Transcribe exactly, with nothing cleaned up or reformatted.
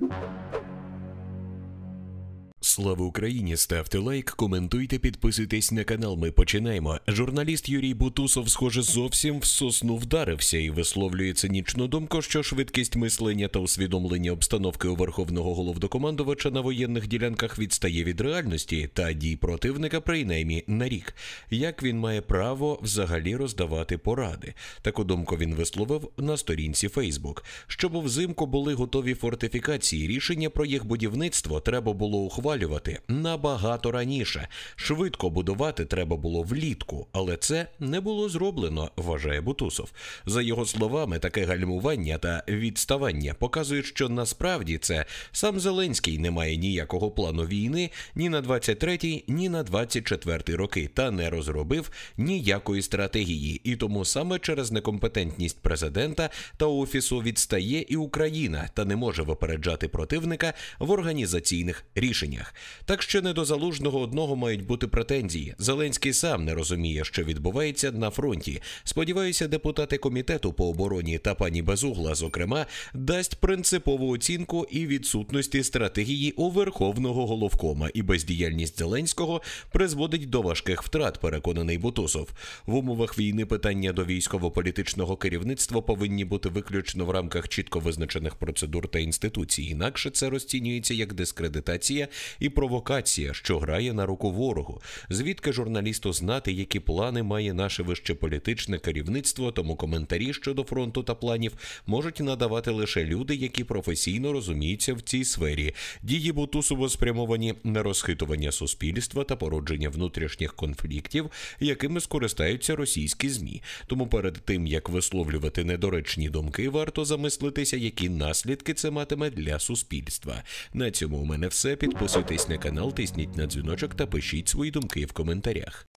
Слава Україні! Ставте лайк, коментуйте, підписуйтесь на канал. Ми починаємо. Журналіст Юрій Бутусов, схоже, зовсім в сосну вдарився і висловлює цинічну думку, що швидкість мислення та усвідомлення обстановки у Верховного Головнокомандувача на воєнних ділянках відстає від реальності та дій противника принаймні на рік. Як він має право взагалі роздавати поради? Таку думку він висловив на сторінці Фейсбук. Щоб взимку були готові фортифікації, рішення про їх будівництво треба було ухвалювати набагато раніше. Швидко будувати треба було влітку, але це не було зроблено, вважає Бутусов. За його словами, таке гальмування та відставання показують, що насправді це сам Зеленський не має ніякого плану війни ні на двадцять третій, ні на двадцять четвертий роки та не розробив ніякої стратегії. І тому саме через некомпетентність президента та офісу відстає і Україна та не може випереджати противника в організаційних рішеннях. Так що не до Залужного одного мають бути претензії. Зеленський сам не розуміє, що відбувається на фронті. Сподіваюся, депутати комітету по обороні та пані Безугла, зокрема, дасть принципову оцінку і відсутності стратегії у Верховного Головкома, і бездіяльність Зеленського призводить до важких втрат, переконаний Бутусов. В умовах війни питання до військово-політичного керівництва повинні бути виключно в рамках чітко визначених процедур та інституцій. Інакше це розцінюється як дискредитація і провокація, що грає на руку ворогу. Звідки журналісту знати, які плани має наше вище політичне керівництво, тому коментарі щодо фронту та планів можуть надавати лише люди, які професійно розуміються в цій сфері. Дії Бутусова спрямовані на розхитування суспільства та породження внутрішніх конфліктів, якими скористаються російські ЗМІ. Тому перед тим, як висловлювати недоречні думки, варто замислитися, які наслідки це матиме для суспільства. На цьому у мене все. Підписуйтесь на канал, тисніть на дзвіночок та пишіть свої думки в коментарях.